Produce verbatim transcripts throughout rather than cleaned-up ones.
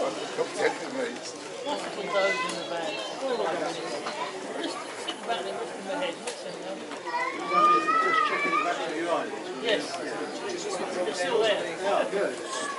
Hospital those in the van. Just sit back there, rest in the head. Just checking the back of your eye. Yes. You're still there. Yeah, good.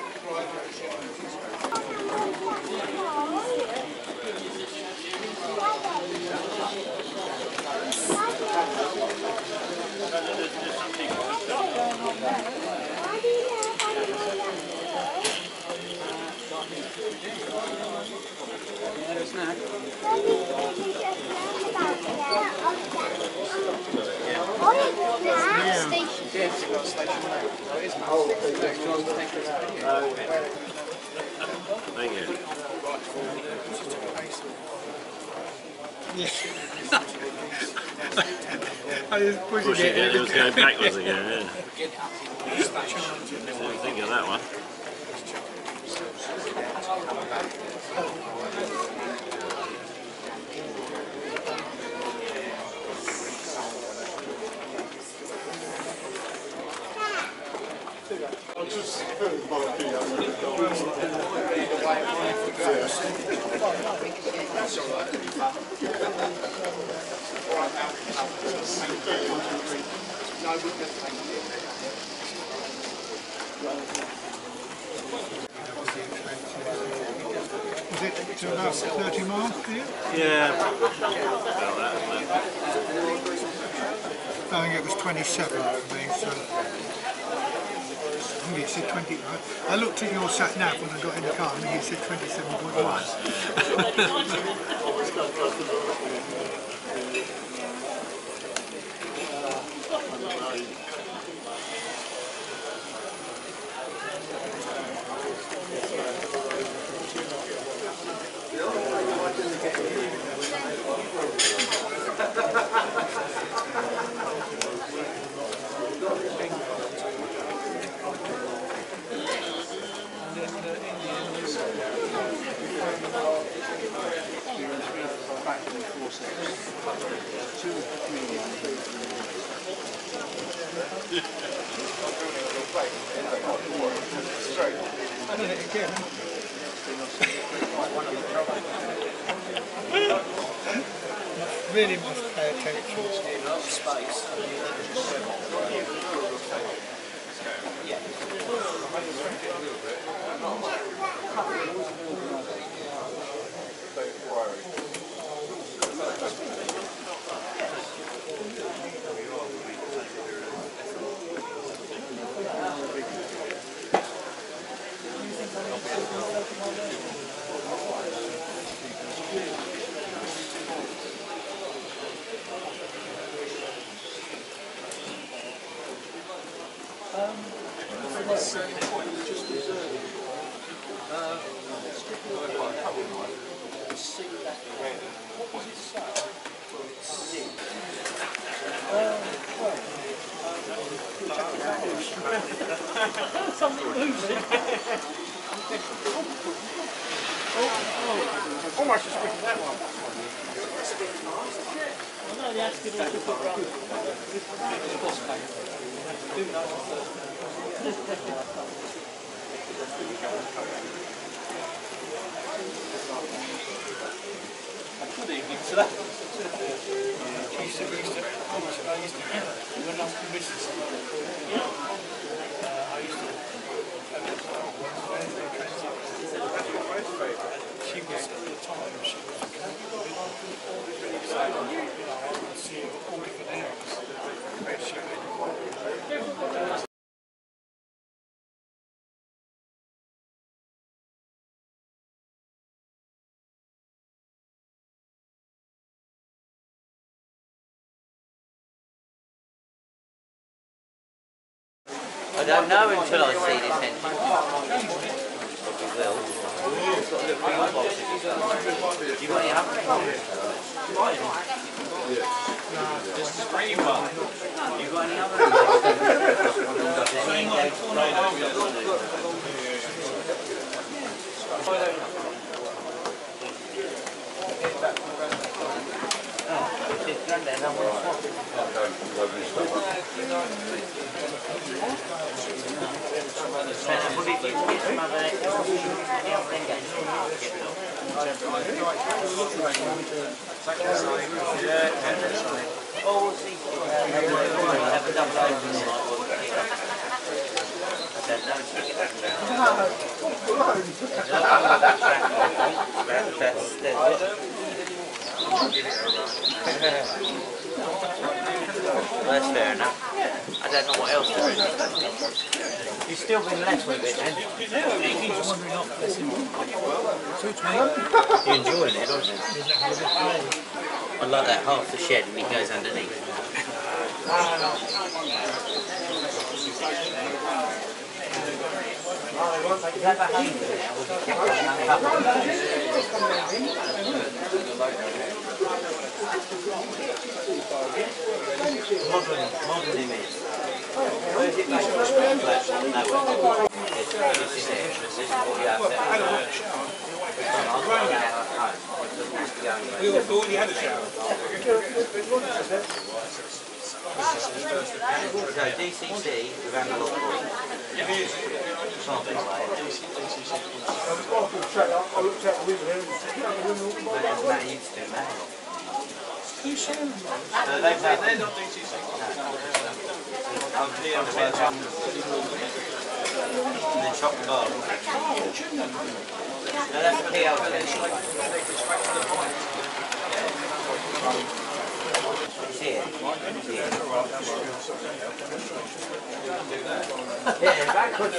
Thank you. Yeah. I was pushing Pushing it. it, it was going backwards again, yeah. Didn't think of that one. Was it to about thirty miles for you? Yeah. About that, I think it was twenty-seven for me, so I think you said twenty. I looked at your sat nav when I got in the car and you said twenty-seven point one. I did it again. Really must pay attention. Space. Something moves it. Almost as quick as that one. I know the acid also put run. Good evening to that. She used to, used to, I used to, when I was the missus, uh, I used to, she was at the time, she was a so, you know, I would see her all different areas where she went. I don't know until I see this engine. Probably will. It's got a little wheel box in it. Do you want any other problems? Just a springy one. You got any other Oh, around there, no one swap. Would it get some other any other engagement? Oh, we'll see. Have a double open. I don't That's fair enough. I don't know what else there is. You've still been left with it then? Yeah, he keeps wandering off. Bless him. Suits me. You're enjoying it, aren't you? I like that half the shed and it goes underneath. Is that behaviour now? Was it kept on uncovered? Modern, modern image. Where is it made? Nowhere. This is it. This is what we have there. We already had a shower. So D C C with analog board. It is. Something like it. Matt used to, Matt. Who's saying that? So they've had, they're not D C C. I'm clear on the first one. And then chop the bar. No, that's the P L C. See it? See it? Yeah, backwards.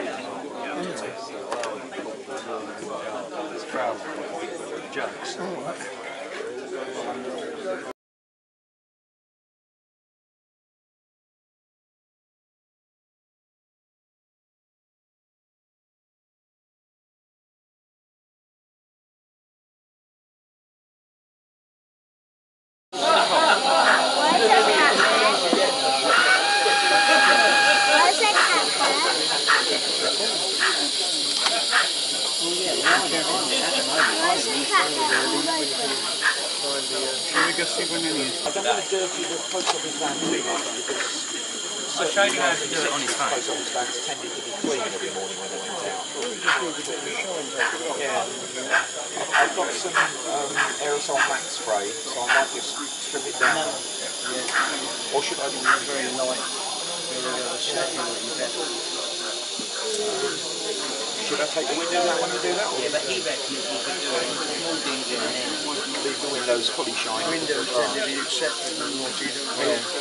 Jokes. Shall we go see one in here? I don't want to dirty the post office van too much because I showed you how to do it on his phone. Post office vans tended to be clean every morning when they went out. Yeah. I've got some um, aerosol max spray, so I might just strip it down. Yeah. Or should I do it very light? Should I take the windows out when you do that? Yeah, but he reckons you could do a small dings in and then Leave the windows fully shiny. Windows tend to be acceptable, not you don't want Yeah.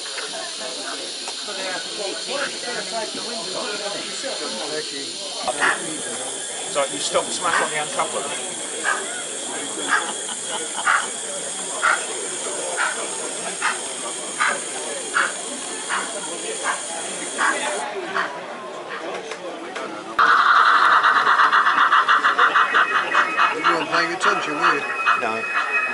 So you stop smack on the uncoupler. You weren't paying attention, were you? No.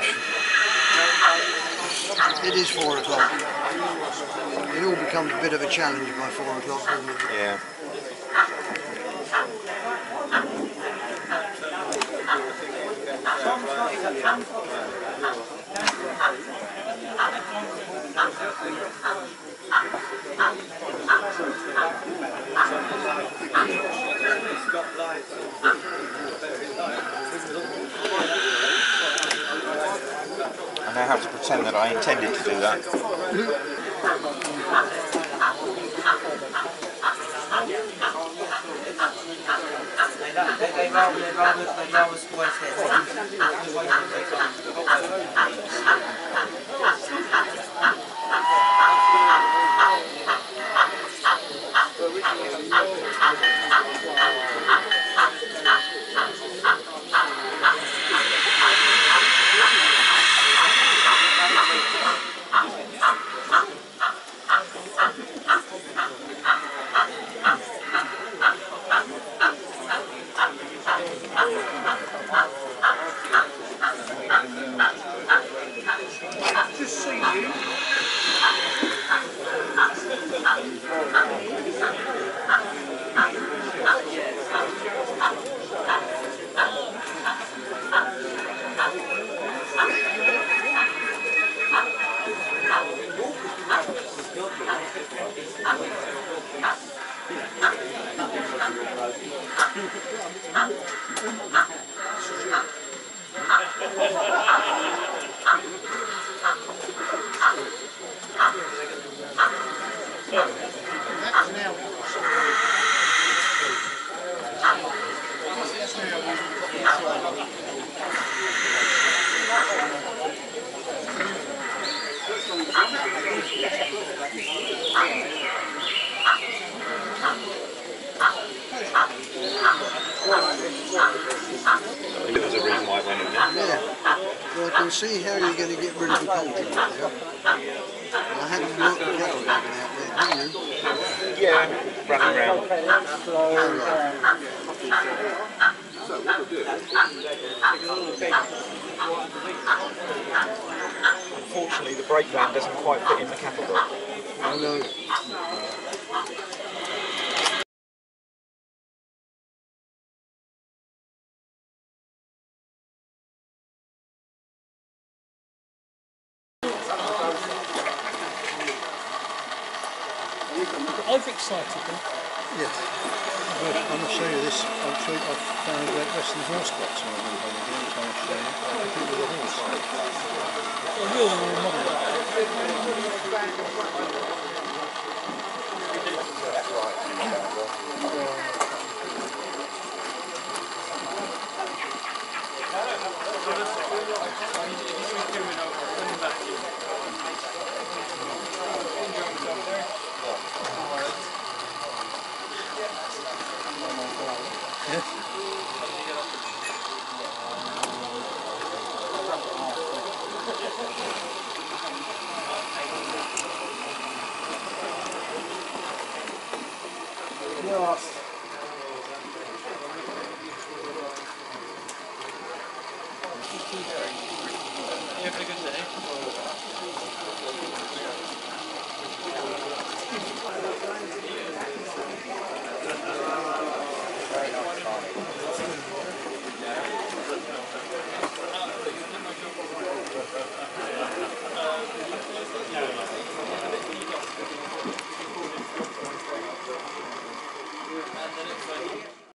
It is four o'clock. It all becomes a bit of a challenge by four o'clock, doesn't it? Yeah. I now have to pretend that I intended to do that. they, they rather they rather they rather square See how you're going to get rid of the poultry out there. I haven't worked the cattle wagon out there, have you? Yeah, running around. Unfortunately, the brake van doesn't quite fit in the cattle block. I know. I've excited them. Yes. But I'm going to show you this. I've, I've found a great Western horse box when I've been home again, which I'll show you. I think with a horse. A real model. Yeah.